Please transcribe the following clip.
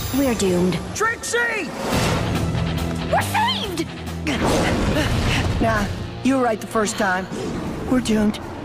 We're doomed. Trixie! We're saved! Nah, you were right the first time. We're doomed.